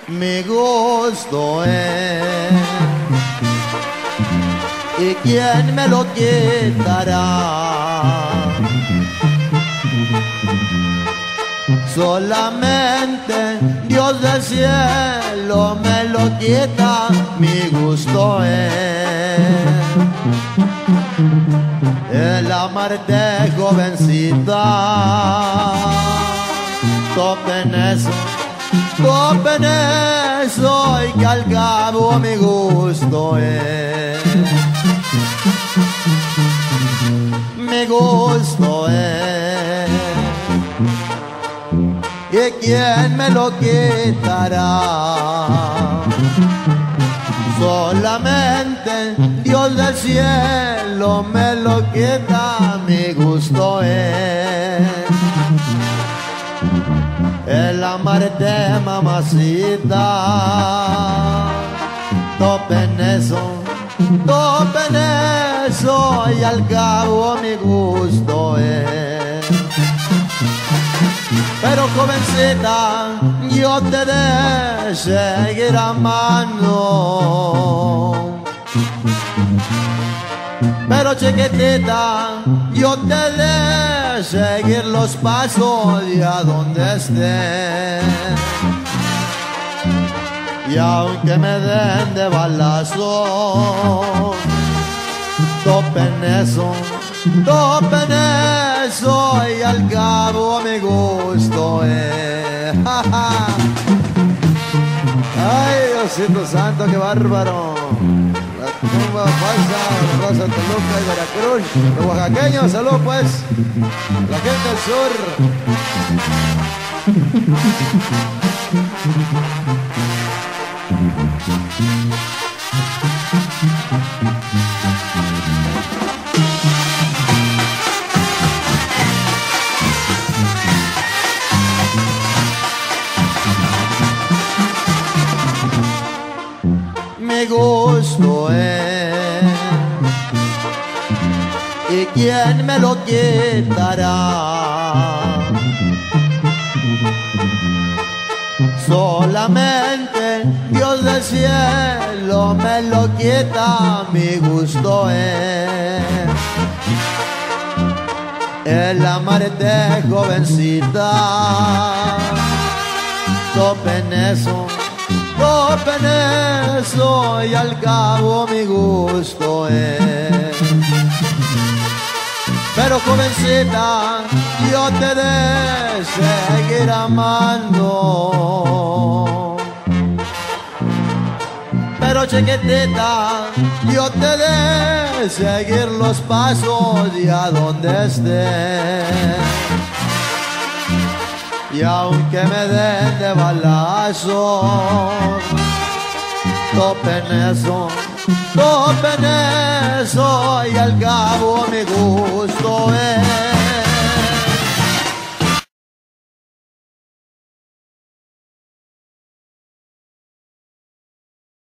mi gusto es, y quién me lo quitará. Solamente Dios del cielo me lo quita, mi gusto es el amarte, jovencita. Topen eso y que al cabo mi gusto es. Mi gusto es, ¿y quién me lo quitará? Solamente Dios del cielo me lo quita, mi gusto es el amarte, mamacita. Topen eso y al cabo mi gusto es. Pero jovencita, yo te de seguir amando. Pero chiquitita, yo te de seguir los pasos de a donde esté. Y aunque me den de balazo, topen eso y al cabo mi gusto es. Ay, Diosito santo, qué bárbaro. La tumba falsa, la Rosa Toluca y Veracruz. Los oaxaqueños, salud pues. La gente del sur. Mi gusto es, ¿y quién me lo quitará? Solamente Dios del cielo me lo quita, mi gusto es el amarte, jovencita. Topen eso y al cabo mi gusto es. Pero jovencita, yo te de seguir amando. Pero chiquitita, yo te de seguir los pasos de a donde esté. Y aunque me den de balazo, topen eso y al cabo mi gusto es.